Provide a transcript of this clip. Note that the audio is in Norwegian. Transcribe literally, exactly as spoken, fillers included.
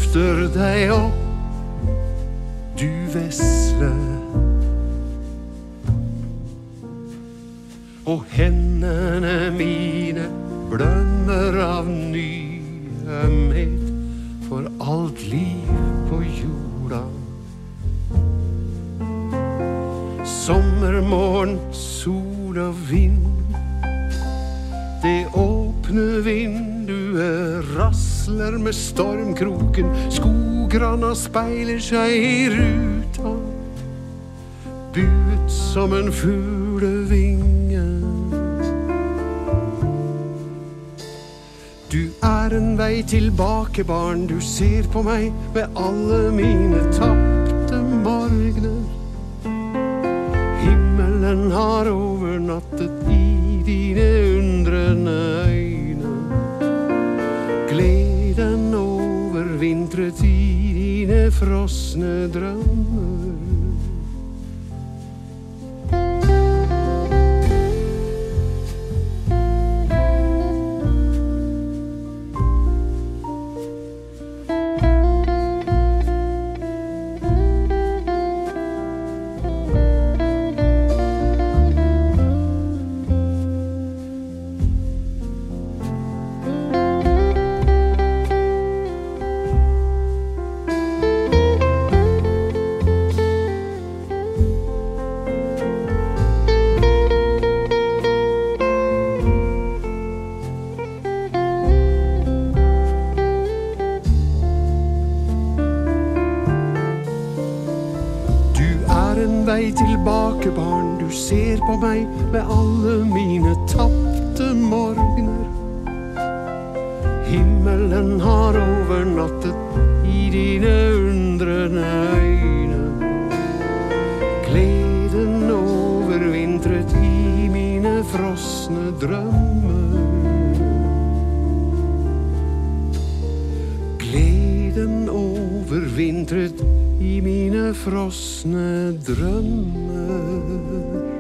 løfter deg opp, du vesle. Og hendene mine blømmer av nyhet for alt liv på jorda. Sommermorgen, sol og vind, det åpne vinduet rasler med stormkroken, skograna speiler seg i ruta, buet som en fuglevinge. Du er en vei tilbake, barn, du ser på meg med alle mine tappte morgener. Himmelen har overnattet i dine undrende øyne. Gleden overvintret i dine frosne drømmer. Vei tilbake, barn, du ser på meg med alle mine tappte morgener. Himmelen har overnattet i dine undrende øyne. Gleden overvintret i mine frosne drømmer. Gleden overvintret i mine frosne drømmer.